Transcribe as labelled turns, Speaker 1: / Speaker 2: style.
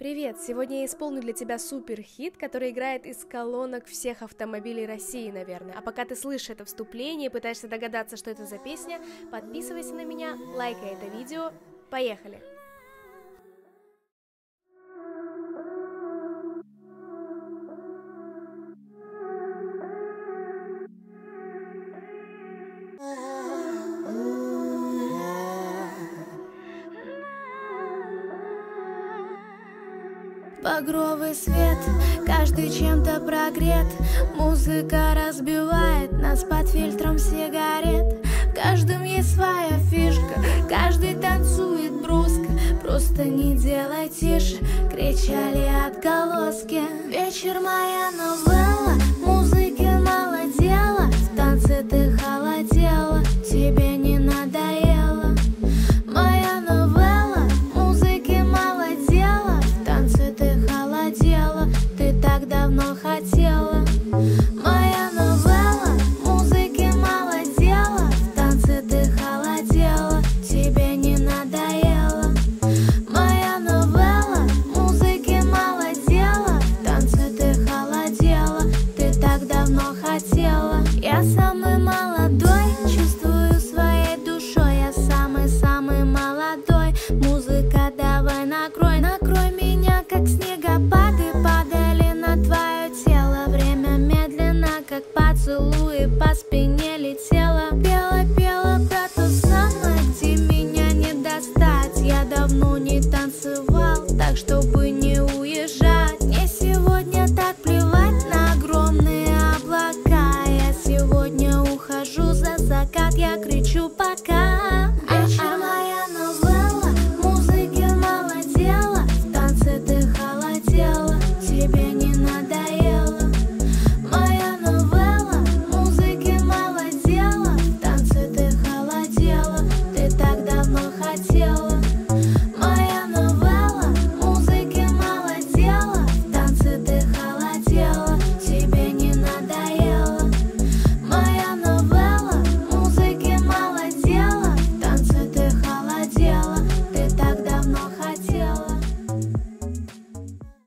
Speaker 1: Привет! Сегодня я исполню для тебя супер-хит, который играет из колонок всех автомобилей России, наверное. А пока ты слышишь это вступление и пытаешься догадаться, что это за песня, подписывайся на меня, лайкай это видео. Поехали!
Speaker 2: Багровый свет, каждый чем-то прогрет. Музыка разбивает нас под фильтром сигарет. В каждом есть своя фишка, каждый танцует бруско. Просто не делай тише, кричали отголоски. Вечер моя новая.